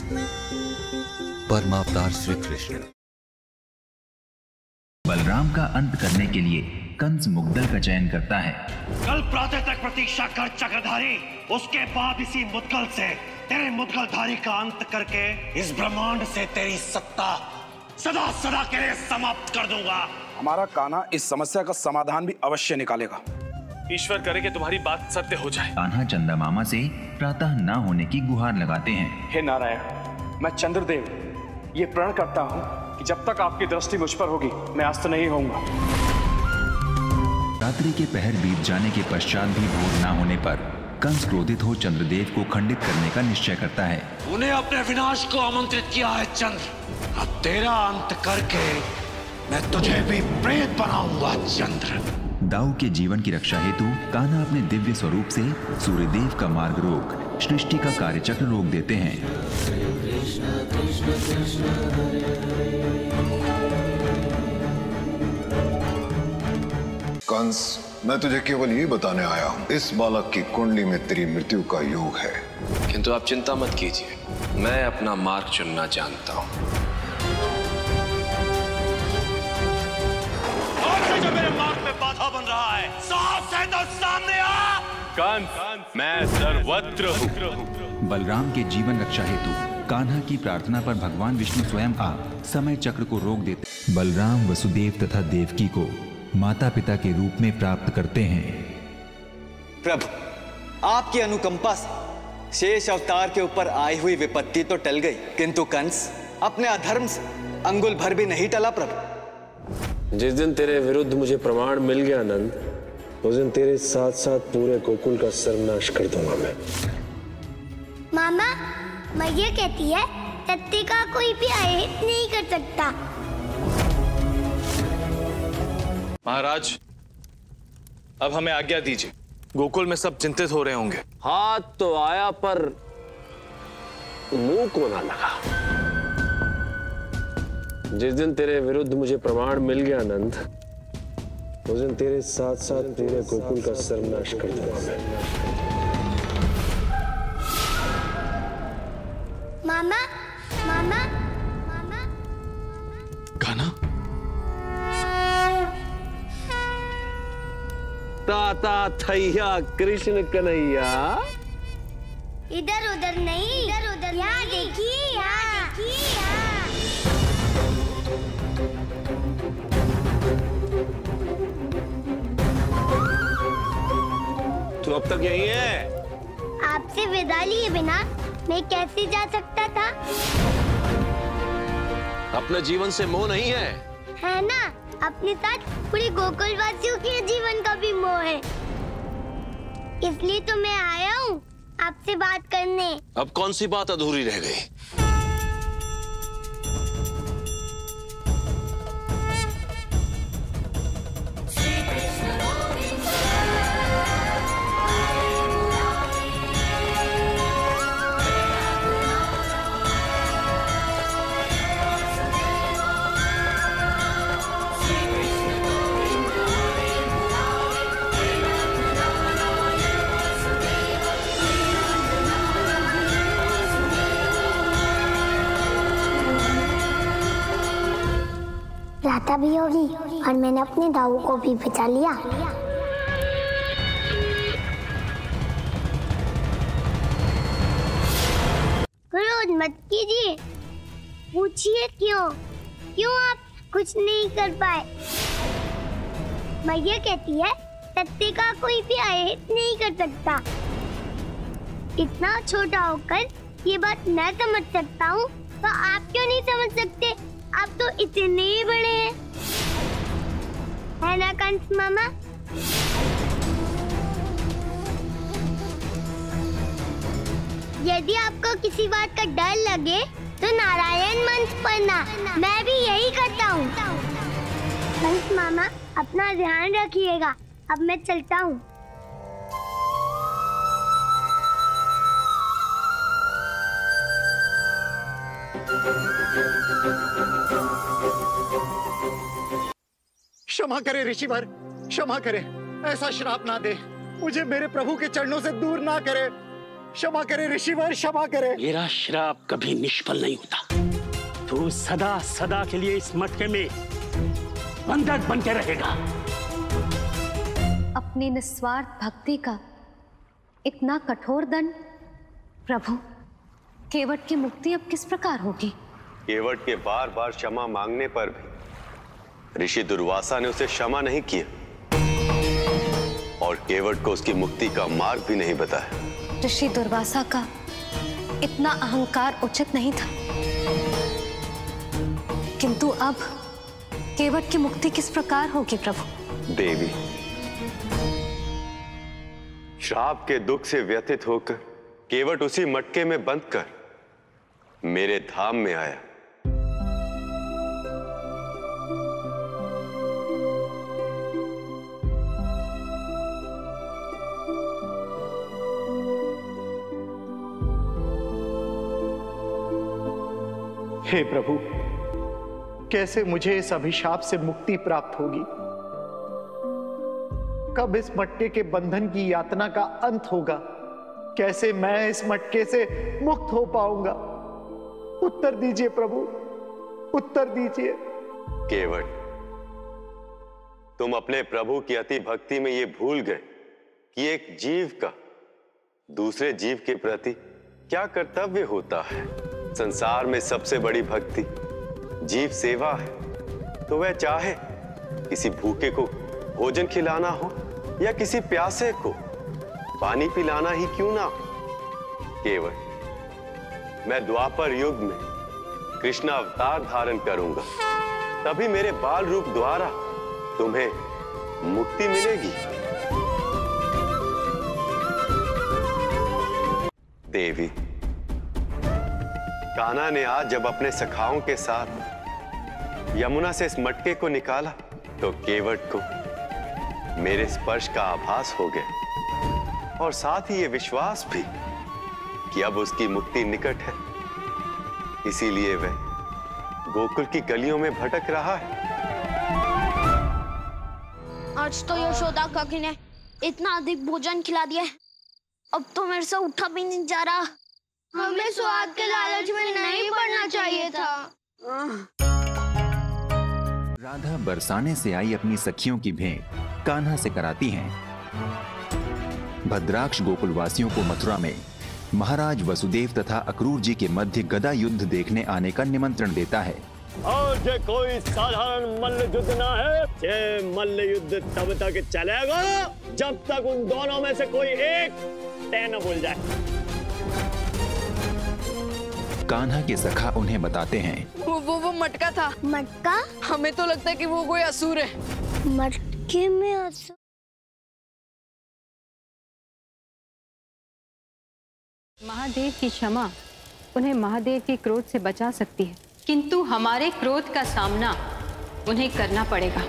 परमावतार श्री कृष्ण। बलराम का अंत करने के लिए कंस मुद्गल का चयन करता है। कल प्रातः तक प्रतीक्षा कर चक्रधारी, उसके बाद इसी मुद्गल से तेरे मुद्गलधारी का अंत करके इस ब्रह्मांड से तेरी सत्ता सदा सदा के लिए समाप्त कर दूंगा। हमारा कान्हा इस समस्या का समाधान भी अवश्य निकालेगा। ईश्वर करे कि तुम्हारी बात सत्य हो जाए। कान्हा चंदा मामा से प्रातः न होने की गुहार लगाते हैं। हे नारायण, मैं चंद्रदेव ये प्रण करता हूँ कि जब तक आपकी दृष्टि मुझ पर होगी मैं अस्त नहीं होऊंगा। रात्रि के पहर बीत जाने के पश्चात भी भोर न होने पर कंस क्रोधित हो चंद्रदेव को खंडित करने का निश्चय करता है। उन्हें अपने विनाश को आमंत्रित किया है चंद्र, अब तेरा अंत करके मैं तुझे भी प्रेत बनाऊंगा चंद्र। दाऊ के जीवन की रक्षा हेतु कान्हा अपने दिव्य स्वरूप से सूर्यदेव का मार्ग रोक सृष्टि का कार्यचक्र रोक देते हैं। कंस, मैं तुझे केवल ये बताने आया हूँ, इस बालक की कुंडली में तेरी मृत्यु का योग है। किंतु आप चिंता मत कीजिए, मैं अपना मार्ग चुनना जानता हूँ। जो मेरे मार्ग में बाधा बन रहा है, साहस है तो सामने आ। कंस, मैं सर्वत्र हूँ। बलराम के जीवन रक्षा हेतु कान्हा की प्रार्थना पर भगवान विष्णु स्वयं आ समय चक्र को रोक देते। बलराम वसुदेव तथा देवकी को माता पिता के रूप में प्राप्त करते हैं। प्रभु, आपकी अनुकंपा से शेष अवतार के ऊपर आई हुई विपत्ति तो टल गई, किंतु कंस अपने अधर्म से अंगुल भर भी नहीं टला। प्रभु, जिस दिन तेरे विरुद्ध मुझे प्रमाण मिल गया नंद, उस दिन तेरे साथ साथ पूरे गोकुल का सर्वनाश कर दूंगा मैं। मामा, मैया कहती है सत्य का कोई भी अहित नहीं कर सकता। महाराज, अब हमें आज्ञा दीजिए, गोकुल में सब चिंतित हो रहे होंगे। हाथ तो आया पर मुंह को ना लगा। जिस दिन तेरे विरुद्ध मुझे प्रमाण मिल गया नंद, उस दिन तेरे साथ साथ पूरे गोकुल का सर्वनाश कर दूंगा मैं। मामा, मामा, मामा, कान्हा, ताता थैया कृष्ण कन्हैया। इधर उधर नहीं, इधर उधर यहाँ देखिए, यहाँ देखिए, यहाँ। तू अब तक यही है? आपसे विदा लिए बिना मैं कैसे जा सकता था? अपने जीवन से मोह नहीं है? है ना, अपने साथ पूरे गोकुल वासियों के जीवन का भी मोह है। इसलिए तो मैं आया हूँ आपसे बात करने। अब कौन सी बात अधूरी रह गई? राता भी होगी और मैंने अपने दाऊ को भी बचा लिया। क्रोध मत कीजिए, पूछिए क्यों आप कुछ नहीं कर पाए। मैया कहती है सत्य का कोई भी अहित नहीं कर सकता। इतना छोटा होकर ये बात मैं समझ सकता हूँ, तो आप क्यों नहीं समझ सकते? आप तो इतने ही बड़े हैं, है ना कंस मामा? यदि आपको किसी बात का डर लगे तो नारायण मंत्र पढ़ना, मैं भी यही करता हूँ। कंस मामा, अपना ध्यान रखिएगा, अब मैं चलता हूँ। क्षमा करे ऋषिवर, क्षमा करे, ऐसा श्राप ना दे, मुझे मेरे प्रभु के चरणों से दूर ना करे। क्षमा करे ऋषिवर, क्षमा करे। मेरा श्राप कभी निष्फल नहीं होता। तू सदा सदा के लिए इस मटके में बंधक बन के रहेगा। अपनी निस्वार्थ भक्ति का इतना कठोर दंड, प्रभु केवट की मुक्ति अब किस प्रकार होगी? केवट के बार बार क्षमा मांगने पर भी ऋषि दुर्वासा ने उसे क्षमा नहीं किया और केवट को उसकी मुक्ति का मार्ग भी नहीं बताया। ऋषि दुर्वासा का इतना अहंकार उचित नहीं था, किंतु अब केवट की मुक्ति किस प्रकार होगी प्रभु? देवी, श्राप के दुख से व्यथित होकर केवट उसी मटके में बंद कर मेरे धाम में आया। हे प्रभु, कैसे मुझे इस अभिशाप से मुक्ति प्राप्त होगी? कब इस मटके के बंधन की यातना का अंत होगा? कैसे मैं इस मटके से मुक्त हो पाऊंगा? उत्तर दीजिए प्रभु, उत्तर दीजिए। केवट, तुम अपने प्रभु की अति भक्ति में ये भूल गए कि एक जीव का दूसरे जीव के प्रति क्या कर्तव्य होता है। संसार में सबसे बड़ी भक्ति जीव सेवा है। तो वह चाहे किसी भूखे को भोजन खिलाना हो या किसी प्यासे को पानी पिलाना ही क्यों ना हो। केवट, मैं द्वापर युग में कृष्ण अवतार धारण करूंगा, तभी मेरे बाल रूप द्वारा तुम्हें मुक्ति मिलेगी। देवी, कान्हा ने आज जब अपने सखाओं के साथ यमुना से इस मटके को निकाला तो केवट को मेरे स्पर्श का आभास हो गया और साथ ही ये विश्वास भी कि अब उसकी मुक्ति निकट है। इसीलिए वह गोकुल की गलियों में भटक रहा है। आज तो यशोदा काकी ने इतना अधिक भोजन खिला दिया है, अब तो मेरे से उठा भी नहीं जा रहा। हमें स्वाद के लालच में नहीं पड़ना चाहिए था। राधा बरसाने से आई अपनी सखियों की भेंट कान्हा से कराती हैं। भद्राक्ष गोकुलवासियों को मथुरा में महाराज वसुदेव तथा अक्रूर जी के मध्य गदा युद्ध देखने आने का निमंत्रण देता है। और ये कोई साधारण मल्ल युद्ध ना है, ये मल्ल युद्ध तब तक चलेगा जब तक उन दोनों में से कोई एक तय न भूल जाए। कान्हा के सखा उन्हें बताते हैं वो मटका था। मटका? हमें तो लगता है कि वो कोई असुर है। मटके में असुर? महादेव की क्षमा उन्हें महादेव के क्रोध से बचा सकती है, किंतु हमारे क्रोध का सामना उन्हें करना पड़ेगा।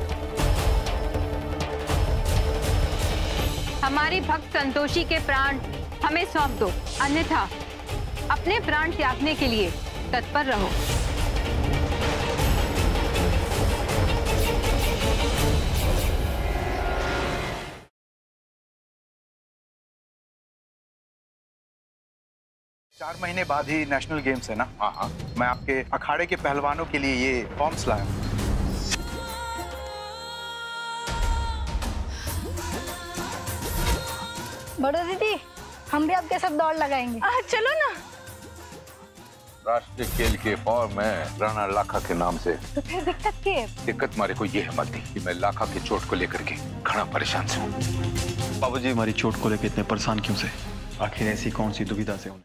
हमारे भक्त संतोषी के प्राण हमें सौंप दो, अन्यथा अपने प्राण त्यागने के लिए तत्पर रहो। चार महीने बाद ही नेशनल गेम्स है ना? हाँ। मैं आपके अखाड़े के पहलवानों के लिए ये फॉर्म्स लाया हूं। बड़ो दीदी, हम भी आपके साथ दौड़ लगाएंगे। चलो ना। राष्ट्रीय खेल के फॉर्म में राणा लाखा के नाम से। तो फिर दिक्कत क्या है? दिक्कत मारे को ये है मत कि मैं लाखा की चोट को लेकर के घना परेशान से हूँ। बाबूजी, हमारी चोट को लेकर इतने परेशान क्यों से? आखिर ऐसी कौन सी दुविधा से?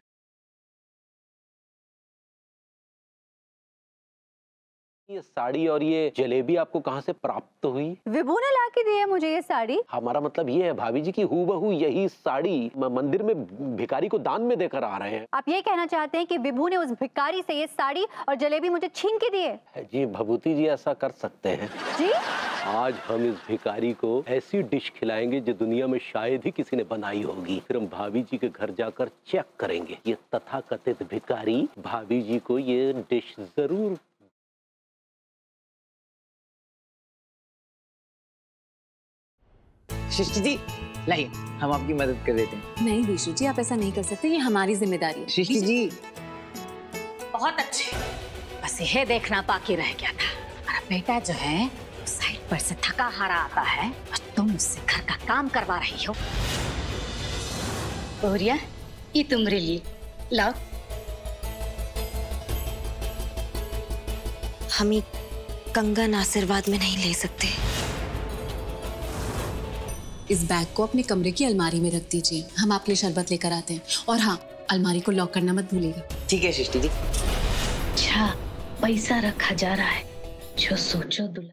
ये साड़ी और ये जलेबी आपको कहाँ से प्राप्त हुई? विभू ने ला के दी है मुझे ये साड़ी। हमारा मतलब ये है भाभी जी की हूबहू यही साड़ी मंदिर में भिखारी को दान में देकर आ रहे हैं। आप ये कहना चाहते हैं कि विभू ने उस भिखारी से ये साड़ी और जलेबी मुझे छीन के दी है? जी भभूति जी, ऐसा कर सकते हैं जी। आज हम इस भिखारी को ऐसी डिश खिलाएंगे जो दुनिया में शायद ही किसी ने बनाई होगी। फिर हम भाभी जी के घर जाकर चेक करेंगे। ये तथाकथित भिखारी भाभी जी को ये डिश जरूर। शिष्ट जी, लाइए हम आपकी मदद कर देते हैं। नहीं विशु जी, आप ऐसा नहीं कर सकते, ये हमारी जिम्मेदारी है। सृष्टि जी बहुत अच्छे, बस यह देखना बाकी रह गया था। हमारा बेटा जो है साइड पर से थका हारा आता है और तुम उससे घर का काम करवा रही हो। बहुरिया, ये तुम्हारे लिए लाओ। हम ये कंगन आशीर्वाद में नहीं ले सकते। इस बैग को अपने कमरे की अलमारी में रख दीजिए, हम आपके लिए शरबत लेकर आते हैं। और हाँ, अलमारी को लॉक करना मत भूलिएगा। ठीक है सृष्टि जी। अच्छा, पैसा रखा जा रहा है, जो सोचो दुल्हा।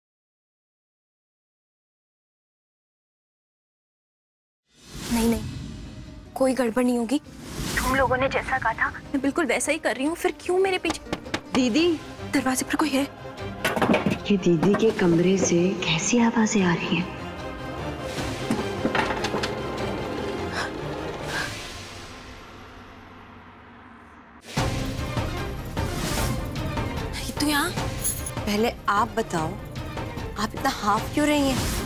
नहीं नहीं, कोई गड़बड़ नहीं होगी। तुम लोगों ने जैसा कहा था मैं बिल्कुल वैसा ही कर रही हूँ, फिर क्यों मेरे पीछे? दीदी, दरवाजे पर कोई है। ये दीदी के कमरे से कैसी आवाजें आ रही हैं? तो यहाँ पहले आप बताओ, आप इतना हाफ क्यों रही हैं?